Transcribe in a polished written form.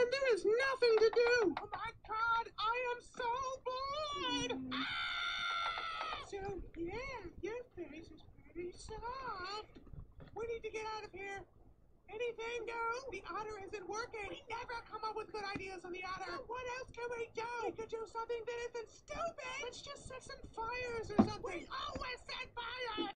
when there is nothing to do. Oh my god, I am so bored! So, yeah, your face is pretty soft. We need to get out of here. Anything, go? The otter isn't working. We never come up with good ideas on the otter. So what else can we do? We could do something that isn't stupid. Let's just set some fires or something. We always set fires!